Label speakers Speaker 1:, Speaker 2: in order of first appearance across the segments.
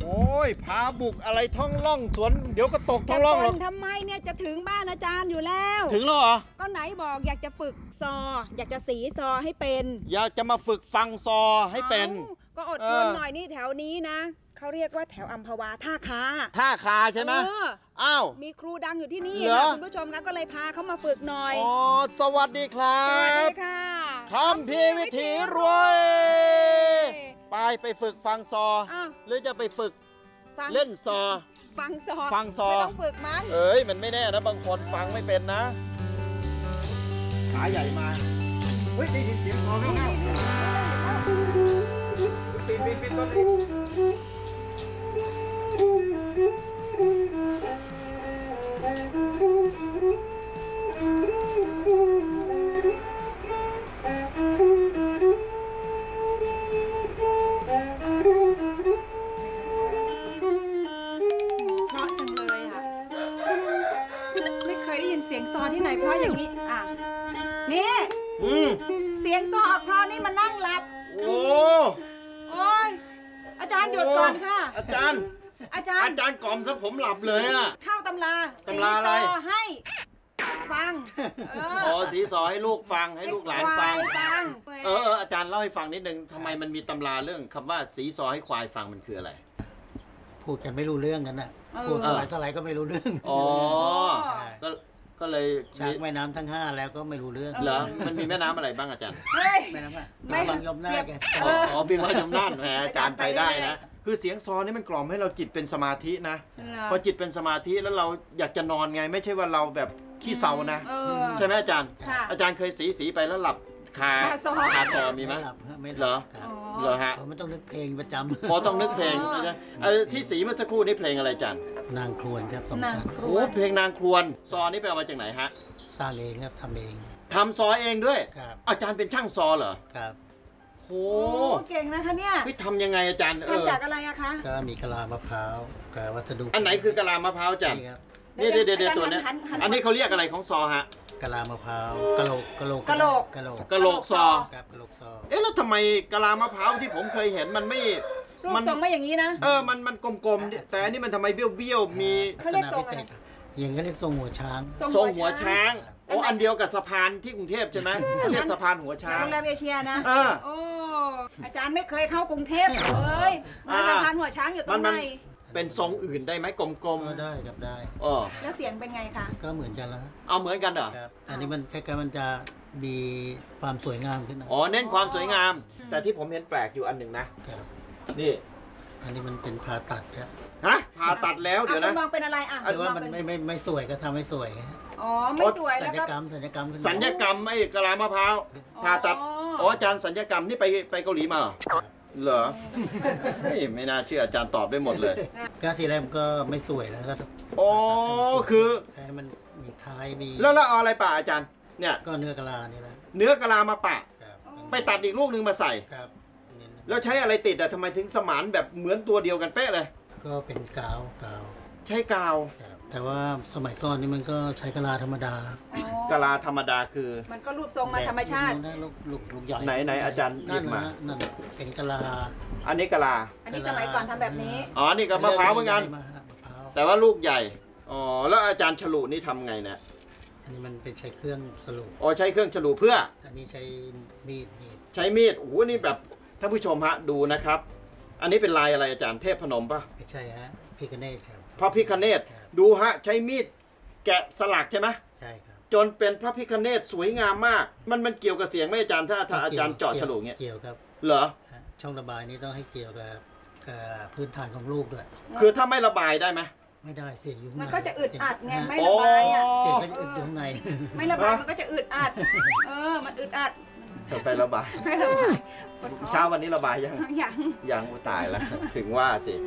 Speaker 1: โอ้ยพาบุกอะไรท้องร่องสวนเดี๋ยวก็ตกท้องร่องหรอก
Speaker 2: ทำไมเนี่ยจะถึงบ้านอาจารย์อยู่แล้ว
Speaker 1: ถึงแล้วเหรอ
Speaker 2: ก็ไหนบอกอยากจะฝึกซออยากจะสีซอให้เป็น
Speaker 1: อยากจะมาฝึกฟังซอให้เป็น
Speaker 2: ก็อดทนหน่อยนี่แถวนี้นะเขาเรียกว่าแถวอัมพวาท่าคา
Speaker 1: ใช่ไหมอ้าว
Speaker 2: มีครูดังอยู่ที่นี่นะคุณผู้ชมนะก็เลยพาเขามาฝึกหน่อย
Speaker 1: อ๋อสวัสดีครับ
Speaker 2: สวัสดีค่ะ
Speaker 1: คัมภีร์วิถีรวยไปฝึกฟังซอหรือจะไปฝึกเล่นซอ
Speaker 2: ฟังซอ
Speaker 1: ไม่
Speaker 2: ต้องฝึกมั้ง
Speaker 1: มันไม่แน่นะบางคนฟังไม่เป็นนะขาใหญ่มาเฮ้ยได้ยินเสียงซอแล้วปีนต้นนี้
Speaker 2: เสียงซอที่ไหนเพราะอย่างนี้นี่เสียงซอเพราะนี่มันนั่งหลับ
Speaker 1: โอ้
Speaker 2: ยอาจารย์หยุดก่อนค่ะ
Speaker 1: อาจารย์กล่อมซะผมหลับเลยอะ
Speaker 2: เข้าตำรา
Speaker 1: อะไร
Speaker 2: ให้ฟัง
Speaker 1: สีซอให้ลูกฟังให้ลูกหลานฟังอาจารย์เล่าให้ฟังนิดนึงทำไมมันมีตำราเรื่องคำว่าสีซอให้ควายฟังมันคืออะไร
Speaker 3: พูดกันไม่รู้เรื่องกันน่ะพูดเท่าไหร่ก็ไม่รู้เรื่อง
Speaker 1: ก็เลย
Speaker 3: จากแม่น้ำทั้ง5แล้วก็ไม่รู้เรื่อง
Speaker 1: เหรอมันมีแม่น้ำอะไรบ้างอาจารย์
Speaker 3: แม่น้ำบางยมนาค
Speaker 1: บิงว่ายมนาคอาจารย์ไปได้นะคือเสียงซอนี่มันกล่อมให้เราจิตเป็นสมาธินะพอจิตเป็นสมาธิแล้วเราอยากจะนอนไงไม่ใช่ว่าเราแบบขี้เศร้านะใช่ไหมอาจารย์เคยสีไปแล้วหลับคาซอมีไหมเหรอฮะ
Speaker 3: ไม่ต้องนึกเพลงประจำ
Speaker 1: พอต้องนึกเพลงนะที่สีเมื่อสักครู่นี้เพลงอะไรอาจารย์
Speaker 3: นางครวนครับสมชาติ
Speaker 1: เพลงนางครวนซอนี่ไปเอามาจากไหนฮะ
Speaker 3: สร้างเองครับทำเอง
Speaker 1: ทำซอเองด้วยอาจารย์เป็นช่างซอเหรอ
Speaker 3: ครับ
Speaker 2: โอ้เก่งนะคะเนี่ย
Speaker 1: ทำยังไงอาจารย์
Speaker 2: ทำจากอะไรอะคะ
Speaker 3: ก็มีกะลามะพร้าวกับวัสดุ
Speaker 1: อันไหนคือกะลามะพร้าวอาจารย์นี่เดี๋ยวตัวนี้อันนี้เขาเรียกอะไรของซอฮะ
Speaker 3: กะลามะพร้าวกะโหล
Speaker 1: กซอ
Speaker 3: ครับกะโหลกซอ
Speaker 1: แล้วทำไมกะลามะพร้าวที่ผมเคยเห็นมันไม่
Speaker 2: รูปทรงไม่อย่างนี้นะ
Speaker 1: มันกลมๆแต่อันนี้มันทำไมเบี้ยวมี
Speaker 3: เขาเรียกทรงอะไรอย่างนี้เรียกทรงหัวช้าง
Speaker 1: อันเดียวกับสะพานที่กรุงเทพใช่ไหมเขาเรียกสะพานหัวช้าง
Speaker 2: โรงแรมเอเชียนะอาจารย์ไม่เคยเข้ากรุงเทพเลยสะพานหัวช้างอยู่ตรงไหน
Speaker 1: เป็นทรงอื่นได้ไหมกลม
Speaker 3: ๆได้ครับได้
Speaker 2: แล้วเสียงเป็นไงคะ
Speaker 3: ก็เหมือนกันแล้ว
Speaker 1: เอาเหมือนกันเหรอ
Speaker 3: ครับอันนี้มันคล้ายๆมันจะมีความสวยงามขึ้นนะ
Speaker 1: เน้นความสวยงามแต่ที่ผมเห็นแปลกอยู่อันหนึ่งนะนี่
Speaker 3: อันนี้มันเป็นผ่าตัดครับ
Speaker 1: ผ่าตัดแล้วเดี๋ยวนะ
Speaker 2: มองเป็นอะไร
Speaker 3: หรือว่ามันไม่สวยก็ทำให้สวย
Speaker 2: ไม่สวย
Speaker 3: สัญญกรรม
Speaker 1: สัญญกรรมไอ้กะลามะพร้าวผ่าตัดอาจารย์สัญญกรรมนี่ไปเกาหลีมาเหรอไม่น่าเชื่ออาจารย์ตอบได้หมดเลย
Speaker 3: ก็ทีแรกมันก็ไม่สวยแล้วก็
Speaker 1: คือ
Speaker 3: ให้มันมีท้ายมี
Speaker 1: แล้วเอาอะไรป่าอาจารย์เนี่ย
Speaker 3: ก็เนื้อกะลานี่แหละ
Speaker 1: เนื้อกะลามาป่าไปตัดอีกลูกนึงมาใส่แล้วใช้อะไรติดทำไมถึงสมานแบบเหมือนตัวเดียวกันเป๊ะเลย
Speaker 3: ก็เป็นกาว
Speaker 1: ใช้กาว
Speaker 3: แต่ว่าสมัยก่อนนี่มันก็ใช้กะลาธรรมด
Speaker 1: ากะลาธรรมดาคือ
Speaker 2: มันก็รูปทรงมาธรรมชาติ
Speaker 3: ลูกใหญ่
Speaker 1: ไหนอาจารย์หยิบมา
Speaker 3: นั่นเป็นกะลา
Speaker 1: อันนี้กะลา
Speaker 2: อันนี้สมัยก่อนทำแบบนี้
Speaker 1: นี่ก็มะพร้าวเหมือนกันแต่ว่าลูกใหญ่แล้วอาจารย์ฉลุนี่ทำไงเนี่ย
Speaker 3: อันนี้มันเป็นใช้เครื่องฉลุ
Speaker 1: ใช้เครื่องฉลุเพื่อ
Speaker 3: อันนี้ใช้มีด
Speaker 1: นี่แบบท่านผู้ชมฮะดูนะครับอันนี้เป็นลายอะไรอาจารย์เทพพนมป่ะ
Speaker 3: ไม่ใช่ฮะพิฆเนศครับ
Speaker 1: พระพิฆเนศดูฮะใช้มีดแกะสลักใช่ไหม
Speaker 3: ใช่ครับ
Speaker 1: จนเป็นพระพิฆเนศสวยงามมากมันเกี่ยวกับเสียงไหมอาจารย์ถ้าอาจารย์เจาะฉลุเงี้ย
Speaker 3: เกี่ยวครับ
Speaker 1: เหรอ
Speaker 3: ช่องระบายนี้ต้องให้เกี่ยวกับพื้นฐานของลูกด้วย
Speaker 1: คือถ้าไม่ระบายได้ไหม
Speaker 3: ไม่ได้เสียงอยู่
Speaker 2: มันก็จะอึดอัดไงไม่ระบาย
Speaker 3: เสียงก็จะอึดอยู่ข้างใน
Speaker 2: ไม่ระบายมันก็จะอึดอัดมันอึดอัด
Speaker 1: ไประบายเช้าวันนี้ระบายยังตายแล้วถึงว่าสิ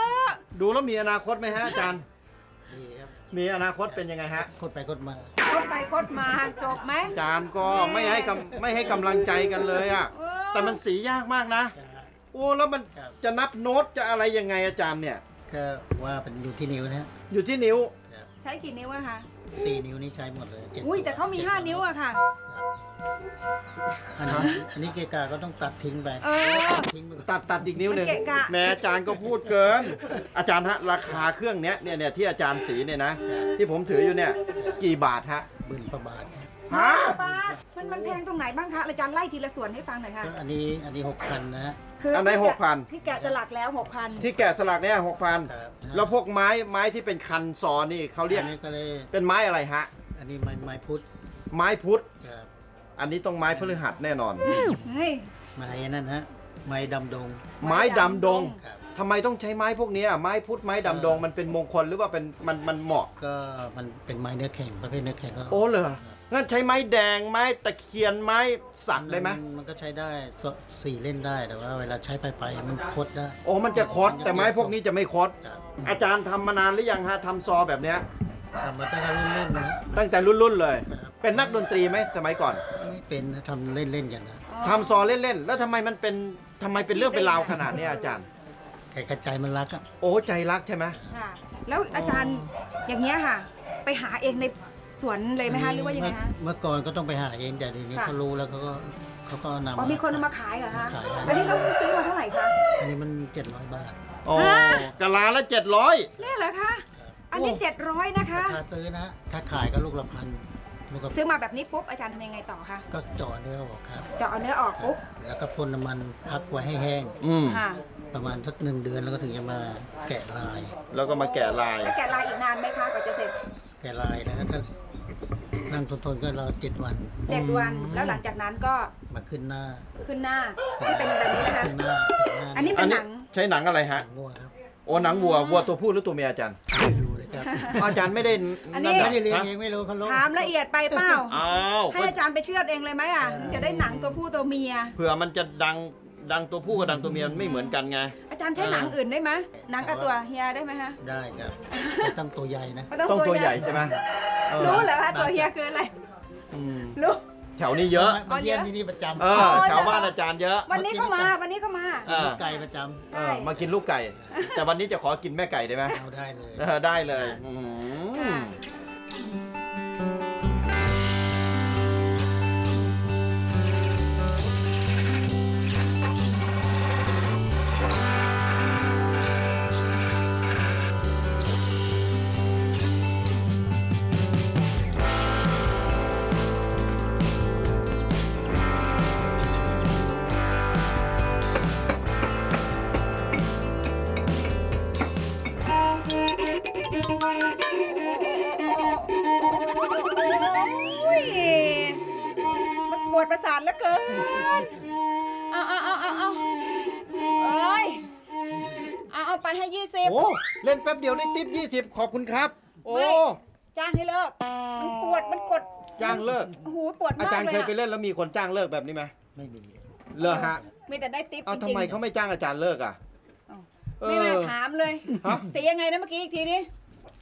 Speaker 1: ดูแล้วมีอนาคตไหมฮะอาจารย์มีอนาคตเป็นยังไงฮะ
Speaker 3: คดไปคดมา
Speaker 2: คดมาจบไหม
Speaker 1: อาจารย์ก็ไม่ให้กำลังใจกันเลยอ่ะแต่มันสียากมากนะโอ้แล้วมันจะนับโน้ตจะอะไรยังไงอาจารย์เนี่ย
Speaker 3: ก็ว่าเป็นอยู่ที่นิ้วนะ
Speaker 1: อยู่ที่นิ้ว
Speaker 2: ใช้กี่นิ้วอะคะ
Speaker 3: 4 นิ้วนี่ใช้หมดเลย
Speaker 2: อุ้ยแต่เขามี5 นิ้วอะค่ะ
Speaker 3: อันนี้เกะกะก็ต้องตัดทิ้งไป
Speaker 1: ตัดอีกนิ้วหนึ่งแม่อาจารย์ก็พูดเกินอาจารย์ฮะราคาเครื่องเนี้ยเนี่ยที่อาจารย์สีเนี่ยนะที่ผมถืออยู่เนี่ยกี่บาทฮะ
Speaker 3: 10,000 กว่าบาท
Speaker 2: ฮะมันแพงตรงไหนบ้างคะอาจารย์ไล่ทีละส่วนให้ฟังหน่อยค่ะ
Speaker 3: อันนี้ 6,000 นะฮะ
Speaker 1: อันไหน 6,000
Speaker 2: ที่แกะสลักแล้ว 6,000
Speaker 1: ที่แกะสลักเนี่ย 6,000แล้วพวกไม้ที่เป็นคันซอนี่เขาเรียกเป็นไม้อะไรฮะ
Speaker 3: อันนี้ไม้พุทธ
Speaker 1: ไม้พุทธอันนี้ต้องไม้พฤหัสแน่นอน
Speaker 3: ไม้นั่นฮะไม้ดำดง
Speaker 1: ไม้ดำดงทำไมต้องใช้ไม้พวกนี้ไม้พุทธไม้ดำดงมันเป็นมงคลหรือว่าเป็นมันเหมาะ
Speaker 3: ก็มันเป็นไม้เนื้อแข็งประเภทเนื้อแข็งก็
Speaker 1: โอ้เหรองั้นใช้ไม้แดงไม้ตะเคียนไม้สักได้ไหม
Speaker 3: มันก็ใช้ได้4 เล่นได้แต่ว่าเวลาใช้ไปมันคดได้
Speaker 1: โอ้มันจะคดแต่ไม้พวกนี้จะไม่คดอาจารย์ทำมานานหรือยังฮะทำซอแบบเนี้ย
Speaker 3: ทำมาตั้งแต่รุ่นๆนะ
Speaker 1: ตั้งแต่รุ่นเลยเป็นนักดนตรีไหมสมัยก่อน
Speaker 3: ไม่เป็นทำเล่นๆกันนะ
Speaker 1: ทำซอเล่นๆแล้วทำไมเป็นเรื่องเป็นราวขนาดนี้อาจารย์
Speaker 3: กระจายมันรักอ่ะ
Speaker 1: โอ้ใจรักใช่ไหม
Speaker 2: ค่ะแล้วอาจารย์อย่างเงี้ยค่ะไปหาเองในสวนเลยไหมคะหรือว่ายังไงคะ
Speaker 3: เมื่อก่อนก็ต้องไปหาเองแต่ทีนี้เขารู้แล้วเขาก็นำ
Speaker 2: มีคนมาขายเหรอคะอันนี้เราซื้อมาเท่าไหร่คะ
Speaker 3: อันนี้มัน700 บาท
Speaker 1: โอ้กะลาละ700
Speaker 2: นี่เหรอคะอันนี้700นะคะ
Speaker 3: ถ้าซื้อนะถ้าขายก็ลูกละ1,000
Speaker 2: ซื้อมาแบบนี้ปุ๊บอาจารย์ทำยังไงต่อคะ
Speaker 3: ก็เจาะเนื้อออกครับ
Speaker 2: เจาะเนื้อออกปุ๊บ
Speaker 3: แล้วก็พ่นน้ำมันพักไว้ให้แห้งประมาณสัก1 เดือนแล้วก็ถึงจะมาแกะลาย
Speaker 1: แล้วก็มาแกะลาย
Speaker 2: แกะลายอีกนานไหมคะกว่าจะเสร็จ
Speaker 3: แกะลายนะถ้านั่งทนก็เรา7 วัน
Speaker 2: แล้วหลังจากนั้นก็
Speaker 3: มาขึ้นหน้า
Speaker 2: ที่เป็นแบบนี้นะคะอันนี้เป็นหนัง
Speaker 1: ใช้หนังอะไรฮะ
Speaker 3: วัวครับ
Speaker 1: โอ้หนังวัวตัวผู้หรือตัวเมียอาจารย์
Speaker 3: ไม่รู้เลยครับ
Speaker 1: อาจารย์ไม่ได้
Speaker 3: เลี้ยงเองไม่รู้เขา
Speaker 2: ถามละเอียดไปเปล่าให้อาจารย์ไปเชือดเองเลยไหมอ่ะจะได้หนังตัวผู้ตัวเมีย
Speaker 1: เผื่อมันจะดังตัวผู้กับดังตัวเมียไม่เหมือนกันไง
Speaker 2: อาจารย์ใช้หนังอื่นได้ไหมหนังกับตัวเฮียได้ไหมคะ
Speaker 3: ได้ครับต้องตัวใหญ่นะ
Speaker 1: ต้องตัวใหญ่ใช่ไหม
Speaker 2: รู้เหรอคะตัวเฮียคืออะไรรู้
Speaker 1: แถวนี้เยอะ
Speaker 3: มาเยี่ยมที่นี่ประจำ
Speaker 1: แถวบ้านอาจารย์เยอะ
Speaker 2: วันนี้ก็มา
Speaker 3: ลูกไก่ประจ
Speaker 1: ำมากินลูกไก่แต่วันนี้จะขอกินแม่ไก่ได้ไหม
Speaker 3: เอาได้เลย
Speaker 1: ได้เลย
Speaker 2: ปวดประสาทเหลือเกินเอาไปให้20
Speaker 1: โอ้เล่นแป๊บเดียวได้ทิป20ขอบคุณครับโอ้
Speaker 2: จ้างให้เลิกมันปวดมันกด
Speaker 1: จ้างเลิก
Speaker 2: หูปวดมากเลย
Speaker 1: อาจารย์เคยไปเล่นแล้วมีคนจ้างเลิกแบบนี้ไหม
Speaker 3: ไม่มี
Speaker 1: เลิกฮะ
Speaker 2: มีแต่ได้ทิปจริงๆ
Speaker 1: ทำไมเขาไม่จ้างอาจารย์เลิกอ่ะ
Speaker 2: ไม่น่าถามเลยเสียยังไงนะเมื่อกี้อีกทีนี้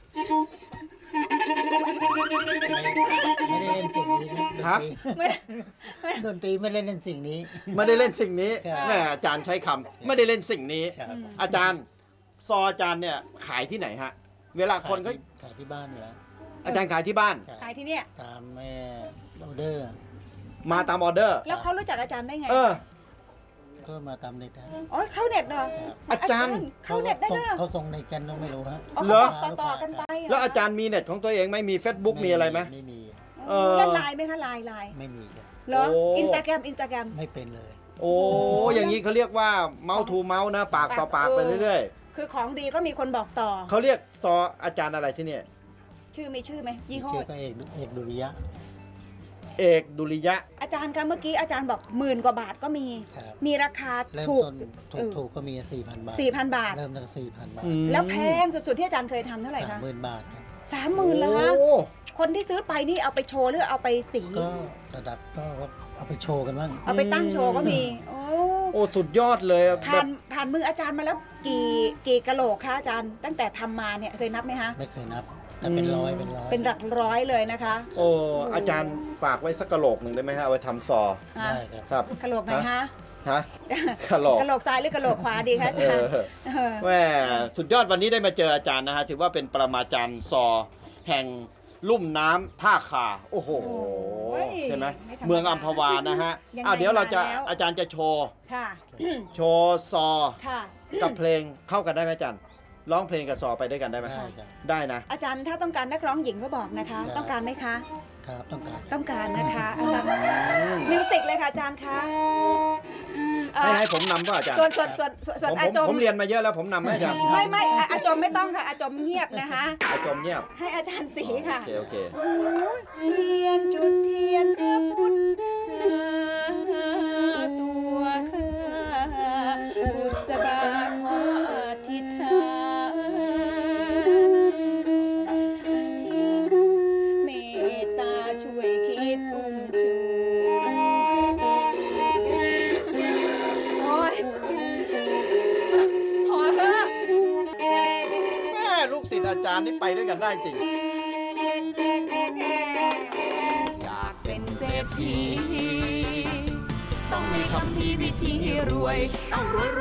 Speaker 3: ไม่ได้เล่นสิ่งนี้ครับดนตรีไม่ได้เล่นสิ่งนี้
Speaker 1: ไม่ได้เล่นสิ่งนี้แม่อาจารย์ใช้คำไม่ได้เล่นสิ่งนี้อาจารย์ซออาจารย์เนี่ยขายที่ไหนฮะเวลาคนเขา
Speaker 3: ขายที่บ้านเนี่ย
Speaker 1: อาจารย์ขายที่บ้าน
Speaker 2: ขายที่เนี่ย
Speaker 3: ตามแม่ออเดอร์
Speaker 1: มาตามออเดอร์
Speaker 2: แล้วเขารู้จักอาจารย์ได้ไง
Speaker 3: ก็มาตามเน็ตนะ
Speaker 2: อ๋อเข้าเน็ตเหรอ
Speaker 1: อาจารย์
Speaker 2: เข้าเน็ตได้เหรอ
Speaker 3: เขาส่งในกันไม่รู้ฮะ
Speaker 1: เหรอ
Speaker 2: ต่อกันไป
Speaker 1: แล้วอาจารย์มีเน็ตของตัวเองไม่มี Facebook มีอะไรไหม
Speaker 3: ไม่มี
Speaker 2: แล้วไลน์ไหมคะไลน์
Speaker 3: ไม่มี
Speaker 2: เหรออินสตาแกรม
Speaker 3: ไม่เป็นเลย
Speaker 1: โอ้อย่างนี้เขาเรียกว่าเมาส์ทูเมาส์นะปากต่อปากไปเรื่อย
Speaker 2: ๆคือของดีก็มีคนบอกต่อ
Speaker 1: เขาเรียกซออาจารย์อะไรที่เนี่ย
Speaker 2: ชื่อมีชื่อไหมยี่ห้อ
Speaker 3: ชื่อก็เอกดุริยะ
Speaker 1: เอกดุริยะ
Speaker 2: อาจารย์คะเมื่อกี้อาจารย์บอก10,000 กว่าบาทก็มีราคาถู
Speaker 3: กก็มี 4,000 บาท
Speaker 2: 4,000 บาท
Speaker 3: เริ่มตั้ง 4,000 บาท
Speaker 2: แล้วแพงสุดๆที่อาจารย์เคยทำเท่าไหร่คะ
Speaker 3: 30,000 บาท
Speaker 2: 30,000แล้วฮะคนที่ซื้อไปนี่เอาไปโชว์หรือเอาไปสี
Speaker 3: ก็ระดับก็เอาไปโชว์กันบ้าง
Speaker 2: เอาไปตั้งโชว์ก็มี
Speaker 1: โอ้สุดยอดเลย
Speaker 2: ผ่านมืออาจารย์มาแล้วกี่กะโหลกคะอาจารย์ตั้งแต่ทำมาเนี่ยเคยนับไหมคะ
Speaker 3: ไม่เคยนับแต่เป็นร้อย
Speaker 2: เป็นหลักร้อยเลยนะคะ
Speaker 1: โอ้อาจารย์ฝากไว้สักกะโหลกหนึ่งได้ไหมฮะเอาไว้ทำซอ
Speaker 3: ได้ครับ
Speaker 2: กะโหลกไหนฮะ
Speaker 1: ฮะกะโหลก
Speaker 2: กะโหลกซ้ายหรือกะโหลกขวาดีคะอาจารย์
Speaker 1: แม่สุดยอดวันนี้ได้มาเจออาจารย์นะฮะถือว่าเป็นปรมาจารย์ซอแห่งลุ่มน้ำท่าคาโอ้โหใช่ไหมเมืองอัมพวานะฮะเดี๋ยวอาจารย์จะโชว์โชว์ซอกับเพลงเข้ากันได้ไหมอาจารย์ร้องเพลงกับซอไปด้วยกันได้ไหมได้นะ
Speaker 2: อาจารย์ถ้าต้องการนักร้องหญิงก็บอกนะคะต้องการไหมคะ
Speaker 3: ครับ
Speaker 2: ต้องการนะคะอาจารย์มิวสิกเลยค่ะอาจารย์คะ
Speaker 1: ให้ผมนำป่ะอาจารย์
Speaker 2: ส่วนอาจม
Speaker 1: ผมเรียนมาเยอะแล้วผมนำให้อาจารย์
Speaker 2: ไม่อาจมไม่ต้องค่ะอาจมเงียบนะคะ
Speaker 1: อาจมเงียบ
Speaker 2: ให้อาจารย์สีค่ะ
Speaker 1: โอเค
Speaker 2: เทียนจุดเทียนพระพุทธตัวข้าบุษบาขออธิษฐานเมตตาช่วยคิดอุ้มชู
Speaker 1: ลูกศิษย์อาจารย์นี่ไปด้วยกันได้จริง
Speaker 2: อยากเป็นเศรษฐีต้องมีคำพีวิธีรวยต้องรวย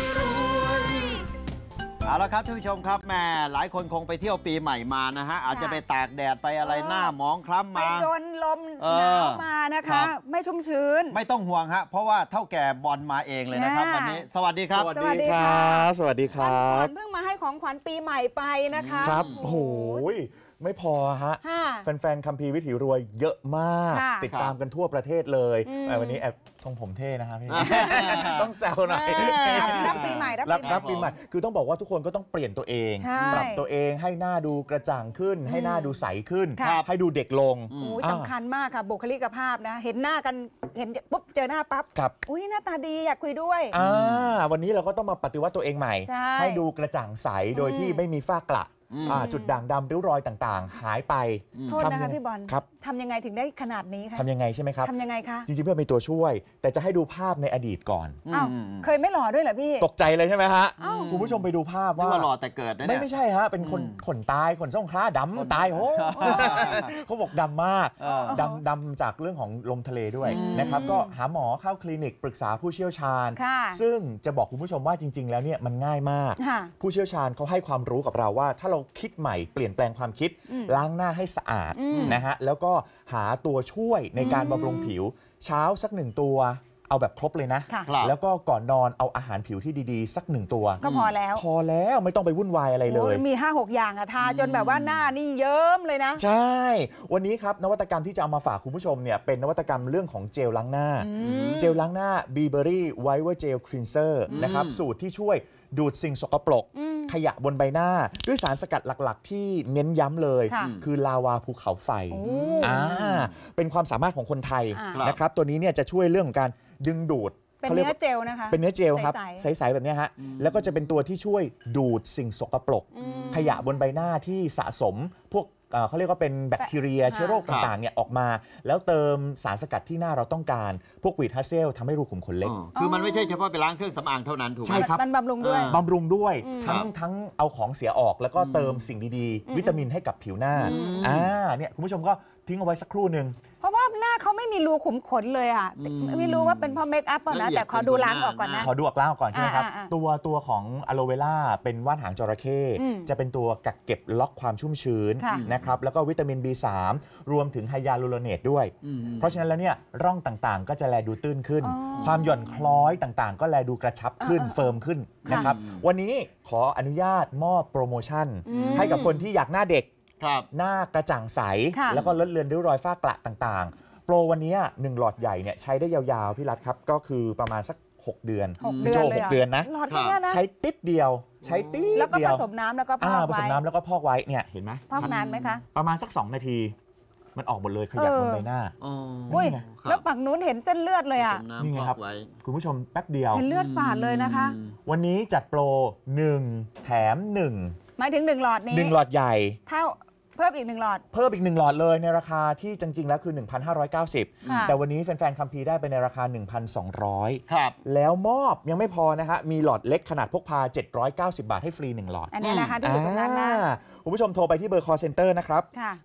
Speaker 1: เอาละครับท่านผู้ชมครับแม่หลายคนคงไปเที่ยวปีใหม่มานะฮะอาจจะไปตากแดดไปอะไรหน้าหมองคล้ำมา
Speaker 2: ไปโดนลมหนาวมานะคะไม่ชุ่มชื้น
Speaker 1: ไม่ต้องห่วงฮะเพราะว่าเท่าแก่บอลมาเองเลยนะครับวันนี้สวัสดีครับ
Speaker 4: สวัสดีครับสวัสดีครับ
Speaker 2: เพิ่งมาให้ของขวัญปีใหม่ไปนะคะ
Speaker 4: ครับโอ้โหไม่พอฮะแฟนๆคัมภีร์วิถีรวยเยอะมากติดตามกันทั่วประเทศเลยวันนี้แอบทรงผมเท่นะฮะพี่ต้องแซวหน่อย
Speaker 2: รับปีใหม่
Speaker 4: รับปีใหม่คือต้องบอกว่าทุกคนก็ต้องเปลี่ยนตัวเองปรับตัวเองให้หน้าดูกระจ่างขึ้นให้หน้าดูใสขึ้นให้ดูเด็กลง
Speaker 2: สำคัญมากค่ะบุคลิกภาพนะเห็นหน้ากันเห็นปุ๊บเจอหน้าปั๊บอุ้ยหน้าตาดีอยากคุยด้วย
Speaker 4: วันนี้เราก็ต้องมาปฏิวัติตัวเองใหม่ให้ดูกระจ่างใสโดยที่ไม่มีฝ้ากระจุดด่างดำริ้วรอยต่างๆหายไป
Speaker 2: โทษนะคะพี่บอลทำยังไงถึงได้ขนาดนี้คะ
Speaker 4: ทำยังไงใช่ไหมครับ
Speaker 2: ทำยังไงคะ
Speaker 4: จริงๆเพื่อมีตัวช่วยแต่จะให้ดูภาพในอดีตก่อน
Speaker 2: เคยไม่หล่อด้วยเหรอพี่
Speaker 4: ตกใจเลยใช่ไหมฮะคุณผู้ชมไปดูภาพว่า
Speaker 1: หล่อแต่เกิดนะ
Speaker 4: เนี่ยไม่ใช่ฮะเป็นคนขนตายขนส่งคล้าดำตายโอ้เขาบอกดำมากดำจากเรื่องของลมทะเลด้วยนะครับก็หาหมอเข้าคลินิกปรึกษาผู้เชี่ยวชาญซึ่งจะบอกคุณผู้ชมว่าจริงๆแล้วเนี่ยมันง่ายมากผู้เชี่ยวชาญเขาให้ความรู้กับเราว่าถ้าเราคิดใหม่เปลี่ยนแปลงความคิดล้างหน้าให้สะอาดนะฮะแล้วก็หาตัวช่วยในการบำรุงผิวเช้าสัก1ตัวเอาแบบครบเลยนะแล้วก็ก่อนนอนเอาอาหารผิวที่ดีๆสัก1ตัว
Speaker 2: ก็พอแล้ว
Speaker 4: ไม่ต้องไปวุ่นวายอะไรเลย
Speaker 2: มี 5-6 อย่างอะทาจนแบบว่าหน้านี่เยิ้มเลยนะ
Speaker 4: ใช่วันนี้ครับนวัตกรรมที่จะเอามาฝากคุณผู้ชมเนี่ยเป็นนวัตกรรมเรื่องของเจลล้างหน้าเจลล้างหน้า Burberry Whitening Gel Cleanser นะครับสูตรที่ช่วยดูดสิ่งสกปรกขยะบนใบหน้าด้วยสารสกัดหลักๆที่เน้นย้ำเลยคือลาวาภูเขาไฟเป็นความสามารถของคนไทยนะครับตัวนี้เนี่ยจะช่วยเรื่องของการดึงดูด
Speaker 2: เป็นเนื้อเจลนะคะ
Speaker 4: เป็นเนื้อเจลครับใสๆแบบนี้ฮะแล้วก็จะเป็นตัวที่ช่วยดูดสิ่งสกปรกขยะบนใบหน้าที่สะสมพวกเขาเรียกว่าเป็นแบคทีเรียเชื้อโรคต่างๆเนี่ยออกมาแล้วเติมสารสกัดที่หน้าเราต้องการพวกวีดฮัสเซลทำให้รูขุมขนเล็ก
Speaker 1: คือมันไม่ใช่เฉพาะไปล้างเครื่องสำอางเท่านั้นถูกไหม
Speaker 4: ใช่ครับ
Speaker 2: มันบำรุง
Speaker 4: ด้วยทั้งเอาของเสียออกแล้วก็เติมสิ่งดีๆวิตามินให้กับผิวหน้าเนี่ยคุณผู้ชมก็ทิ้งเอาไว้สักครู่หนึ่ง
Speaker 2: เพราะว่าหน้าเขาไม่มีรูขุมขนเลยอ่ะไม่รู้ว่าเป็นเพราะเมคอัพป่ะนะแต่ขอดูล้างออกก่อนนะ
Speaker 4: ขอดูล้างออกก่อนใช่ไหมครับตัวของอะโลเวล่าเป็นว่านหางจระเข้จะเป็นตัวกักเก็บล็อกความชุ่มชื้นนะครับแล้วก็วิตามิน B3 รวมถึงไฮยาลูโรเนตด้วยเพราะฉะนั้นแล้วเนี่ยร่องต่างๆก็จะแลดูตื้นขึ้นความหย่อนคล้อยต่างๆก็แลดูกระชับขึ้นเฟิร์มขึ้นนะครับวันนี้ขออนุญาตมอบโปรโมชั่นให้กับคนที่อยากหน้าเด็กหน้ากระจ่างใสแล้วก็ลดเลือนริ้วรอยฝ้ากระต่างๆโปรวันนี้1หลอดใหญ่เนี่ยใช้ได้ยาวๆพี่รัฐครับก็คือประมาณสัก6 เดือน6 เดือนนะใช้ติดเดียวใช้ติดเดียว
Speaker 2: แล้วก็ผสมน้ำแล้วก็พอกไว้
Speaker 4: ผสมน้ำแล้วก็พอกไว้เนี่ยเห็นไหม
Speaker 2: พอกนานไหมคะ
Speaker 4: ประมาณสัก2 นาทีมันออกหมดเลยขยับบนใบหน้า
Speaker 2: อุ้ยแล้วฝั่งนู้นเห็นเส้นเลือดเลยอ่ะ
Speaker 4: นี่ไงครับคุณผู้ชมแป๊บเดียว
Speaker 2: เห็นเลือดฝาดเลยนะคะ
Speaker 4: วันนี้จัดโปร1 แถม 1
Speaker 2: หมายถึง1หลอดนี้
Speaker 4: 1หลอดใหญ่
Speaker 2: เท่าเพิ่มอีก1หลอด
Speaker 4: เพิ่มอีก1หลอดเลยในราคาที่จริงๆแล้วคือ 1,590 แต่วันนี้แฟนๆคัมภีร์ได้ไปในราคา 1,200
Speaker 1: ครับ
Speaker 4: แล้วมอบยังไม่พอนะฮะมีหลอดเล็กขนาดพกพา790 บาทให้ฟรี1หลอด
Speaker 2: อันนี้นะคะที่อยู่ตรงนั้นนะ
Speaker 4: คุณผู้ชมโทรไปที่เบอร์ call center นะครับ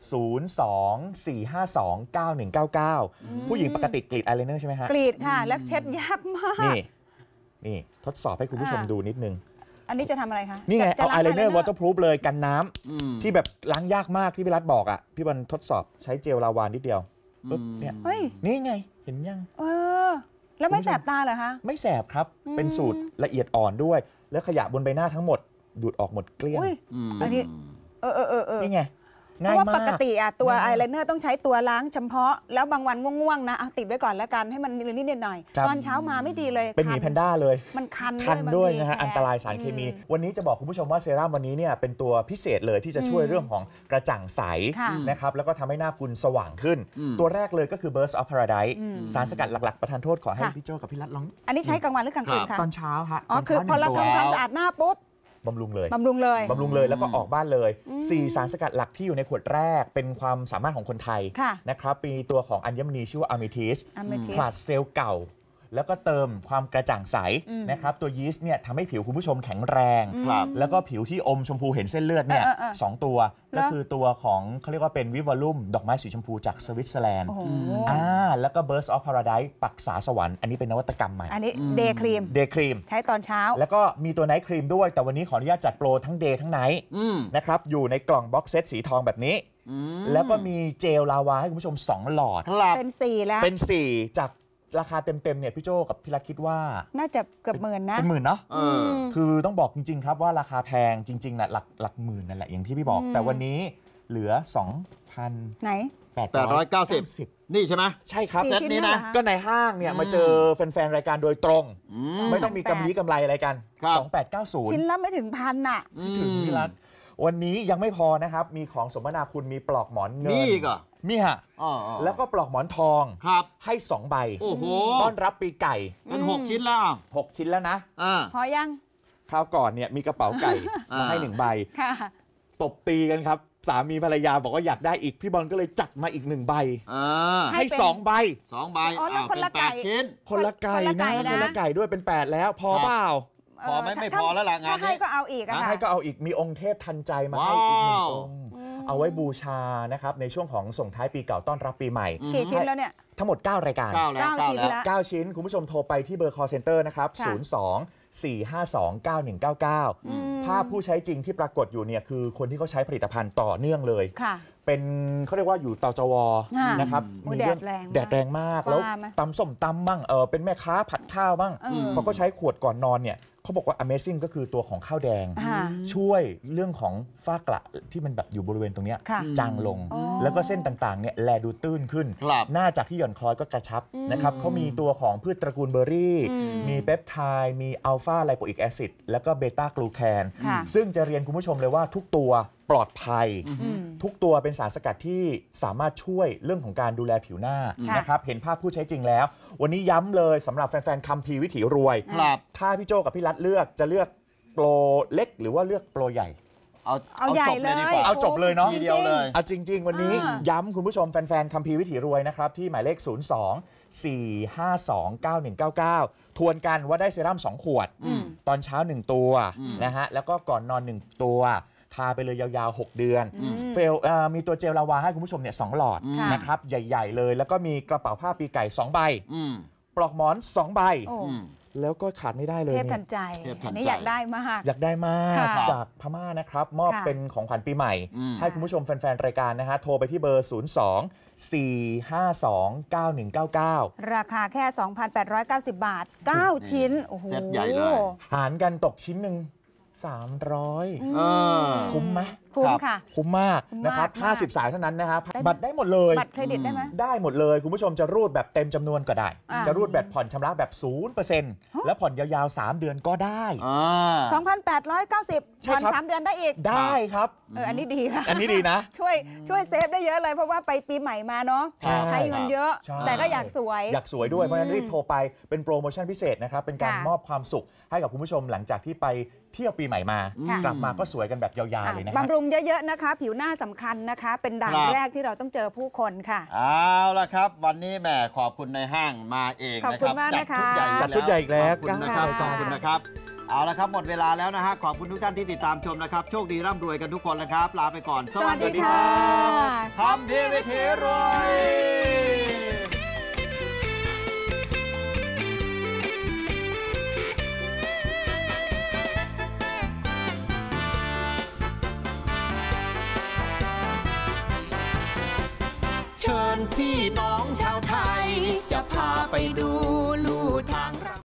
Speaker 4: 024529199 ผู้หญิงปกติกรีดอายไลเนอร์ใช่ไหมฮะ
Speaker 2: กรีดค่ะแล้วเช็ดยากมาก
Speaker 4: นี่ทดสอบให้คุณผู้ชมดูนิดนึง
Speaker 2: อันนี้จะทำอะไรคะ
Speaker 4: นี่ไงเอาอายไลเนอร์วอเตอร์พรูฟเลยกันน้ำที่แบบล้างยากมากที่พี่รัฐบอกอ่ะพี่บอลทดสอบใช้เจลลาวานิดเดียวปุ๊บเนี่ยนี่ไงเห็นยัง
Speaker 2: แล้วไม่แสบตาเหรอคะ
Speaker 4: ไม่แสบครับเป็นสูตรละเอียดอ่อนด้วยแล้วขยะบนใบหน้าทั้งหมดดูดออกหมดเกลี้ยง
Speaker 2: อันนี้
Speaker 4: นี่ไง
Speaker 2: เพราะว่าปกติอะตัวอายไลเนอร์ต้องใช้ตัวล้างเฉพาะแล้วบางวันง่วงๆนะเอาติดไว้ก่อนแล้วกันให้มันนิดหน่อยตอนเช้ามาไม่ดีเลย
Speaker 4: เป็นหมีแพนด้าเลย
Speaker 2: มันคัน
Speaker 4: ด้วยนะฮะอันตรายสารเคมีวันนี้จะบอกคุณผู้ชมว่าเซรั่มวันนี้เนี่ยเป็นตัวพิเศษเลยที่จะช่วยเรื่องของกระจ่างใสนะครับแล้วก็ทำให้หน้าคุณสว่างขึ้นตัวแรกเลยก็คือ Burst of Paradise สารสกัดหลักๆประทานโทษขอให้พี่โจกับพี่รัฐลอง
Speaker 2: อันนี้ใช้กลางวันหรือกลางคืนคะ
Speaker 4: ตอนเช้าฮะ
Speaker 2: อ๋อคือพอเราทำความสะอาดหน้าปุ๊บบ
Speaker 4: ำรุงเลยแล้วก็ออกบ้านเลย4สารสกัดหลักที่อยู่ในขวดแรกเป็นความสามารถของคนไทยนะครับมีตัวของอัญมณีชื่อว่าอะเมทิสผลัดเซลล์เก่าแล้วก็เติมความกระจ่างใสนะครับตัวยีสต์เนี่ยทำให้ผิวคุณผู้ชมแข็งแรงแล้วก็ผิวที่อมชมพูเห็นเส้นเลือดเนี่ย2ตัวก็คือตัวของเขาเรียกว่าเป็นวิวอลุ่มดอกไม้สีชมพูจากสวิตเซอร์แลนด์แล้วก็ Burst of Paradise ปักษาสวรรค์อันนี้เป็นนวัตกรรมใหม่
Speaker 2: อันนี้เดย์ครีมใช้ตอนเช้า
Speaker 4: แล้วก็มีตัวไนท์ครีมด้วยแต่วันนี้ขออนุญาตจัดโปรทั้งเดย์ทั้งไนท์นะครับอยู่ในกล่องบ็อกเซตสีทองแบบนี้แล้วก็มีเจลลาวาให้คุณผู้ชม2หลอด
Speaker 2: เป็น4แล้ว
Speaker 4: เป็น4จากราคาเต็มๆเนี่ยพี่โจกับพี่รัฐคิดว่า
Speaker 2: น่าจะเกือบหมื่นนะ
Speaker 4: เป็นหมื่นเนาะคือต้องบอกจริงๆครับว่าราคาแพงจริงๆนะหลักหมื่นนั่นแหละอย่างที่พี่บอกแต่วันนี้เหลือ 2,000
Speaker 2: ไหน
Speaker 1: 890นี่ใช่ไหม
Speaker 4: ใช่ครับ
Speaker 2: เซตนี้นะ
Speaker 4: ก็ในห้างเนี่ยมาเจอแฟนๆรายการโดยตรงไม่ต้องมีกำไรอะไรกัน2890
Speaker 2: ชิ้นละไม่ถึง1,000น่ะ
Speaker 4: ถึงพี่รัฐวันนี้ยังไม่พอนะครับมีของสมนาคุณมีปลอกหมอนเงิน
Speaker 1: นี่ก็
Speaker 4: มีฮะแล้วก็ปลอกหมอนทองให้2ใบ
Speaker 1: โอ้โห
Speaker 4: ต้อนรับปีไก่
Speaker 1: เป็น6ชิ้นแล้ว
Speaker 4: 6ชิ้นแล้วนะ
Speaker 2: พอยัง
Speaker 4: คราวก่อนเนี่ยมีกระเป๋าไก่มาให้1ใบตบตีกันครับสามีภรรยาบอกว่าอยากได้อีกพี่บอลก็เลยจัดมาอีก1ใบให้2ใบ
Speaker 2: คนละ8
Speaker 1: ชิ้น
Speaker 4: คนละไก่นะคนละไก่ด้วยเป็น8แล้วพอเปล่า
Speaker 1: พอไม่พอแล้วล่ะงานนี้
Speaker 2: ถ้าให้ก็เอาอีกอะค่ะ
Speaker 4: ให้ก็เอาอีกมีองค์เทพทันใจมาให้อีก1องค์เอาไว้บูชานะครับในช่วงของส่งท้ายปีเก่าต้อนรับปีใหม่
Speaker 2: กี่ชิ้นแล้วเนี่ย
Speaker 4: ทั้งหมด9รายการ
Speaker 2: 9ชิ้นแล้ว
Speaker 4: 9ชิ้นคุณผู้ชมโทรไปที่เบอร์ call center นะครับ02-452-9199ภาพผู้ใช้จริงที่ปรากฏอยู่เนี่ยคือคนที่เขาใช้ผลิตภัณฑ์ต่อเนื่องเลยเป็นเขาเรียกว่าอยู่ตจวนะครับ
Speaker 2: มีแดด
Speaker 4: แรงมากแล้วตำส้มตำบ้างเป็นแม่ค้าผัดข้าวบ้างเขาก็ใช้ขวดก่อนนอนเนี่ยเขาบอกว่า Amazing ก็คือตัวของข้าวแดงช่วยเรื่องของฝ้ากระที่มันแบบอยู่บริเวณตรงนี้จางลงแล้วก็เส้นต่างๆเนี่ยแลดูตื้นขึ้นหน้าจากที่หย่อนคล้อยก็กระชับนะครับเขามีตัวของพืชตระกูลเบอร์รี่มีเปปไทด์มีอัลฟาไลโปอิกแอซิดแล้วก็เบต้ากลูแคนซึ่งจะเรียนคุณผู้ชมเลยว่าทุกตัวปลอดภัยทุกตัวเป็นสารสกัดที่สามารถช่วยเรื่องของการดูแลผิวหน้านะครับเห็นภาพผู้ใช้จริงแล้ววันนี้ย้ำเลยสำหรับแฟนๆคัมภีร์วิถีรวยถ้าพี่โจกับพี่รัฐเลือกจะเลือกโปรเล็กหรือว่าเลือกโปรใหญ่
Speaker 2: เอาใหญ่เลย
Speaker 4: เอาจบเลยเนาะ
Speaker 1: ทีเดียวเลย
Speaker 4: เอาจริงๆวันนี้ย้ำคุณผู้ชมแฟนๆคัมภีร์วิถีรวยนะครับที่หมายเลข02-452-9199ทวนกันว่าได้เซรั่ม2ขวดตอนเช้า1ตัวนะฮะแล้วก็ก่อนนอน1ตัวทาไปเลยยาวๆ6เดือนมีตัวเจลลาวาให้คุณผู้ชมเนี่ย2หลอดนะครับใหญ่ๆเลยแล้วก็มีกระเป๋าผ้าปีไก่2ใบปลอกหมอน2ใบแล้วก็ขาดไม่ได้เลย
Speaker 2: เทพทันใจอันนี้อยากได้มาก
Speaker 4: จากพม่านะครับมอบเป็นของขวัญปีใหม่ให้คุณผู้ชมแฟนๆรายการนะฮะโทรไปที่เบอร์02-452-9199
Speaker 2: ราคาแค่ 2,890 บาท9ชิ้นโอ้โห
Speaker 1: เซตใหญ่เลย
Speaker 4: หารกันตกชิ้นหนึ่ง300คุ้มไหม
Speaker 2: คุ้มค่ะ
Speaker 4: คุ้มมากนะครับ50สายเท่านั้นนะครับบัตรได้หมดเลย
Speaker 2: บัตรเครดิตได้ไหม
Speaker 4: ได้หมดเลยคุณผู้ชมจะรูดแบบเต็มจำนวนก็ได้จะรูดแบบผ่อนชำระแบบ 0% แล้วผ่อนยาวๆ3เดือนก็ได้
Speaker 2: 2,890 ผ่อน3เดือนได้อีก
Speaker 4: ได้ครับ
Speaker 2: อันนี้ดีค่ะ
Speaker 4: อันนี้ดีนะ
Speaker 2: ช่วยเซฟได้เยอะเลยเพราะว่าไปปีใหม่มาเนาะใช้เงินเยอะแต่ก็อยากสวย
Speaker 4: ด้วยเพราะฉะนั้นรีบโทรไปเป็นโปรโมชั่นพิเศษนะครับเป็นการมอบความสุขให้กับคุณผู้ชมหลังจากที่ไปเที่ยวปีใหม่มากลับมาก็สวยกันแบบยาวๆเลยนะครับ
Speaker 2: บำรุงงเยอะๆนะคะผิวหน้าสำคัญนะคะเป็นด่านแรกที่เราต้องเจอผู้คนค่ะ
Speaker 1: เอาละครับวันนี้แหมขอบคุณในห้างมาเองนะครับ
Speaker 2: จัดชุดใหญ่
Speaker 4: อีกแล้ว
Speaker 1: ขอบคุณนะครับขอบคุณนะครับเอาละครับหมดเวลาแล้วนะฮะขอบคุณทุกท่านที่ติดตามชมนะครับโชคดีร่ำรวยกันทุกคนนะครับลาไปก่อน
Speaker 2: สวัสดีค่ะ
Speaker 1: ทำดีวิถีรวย
Speaker 5: เชิญพี่น้องชาวไทยจะพาไปดูลู่ทาง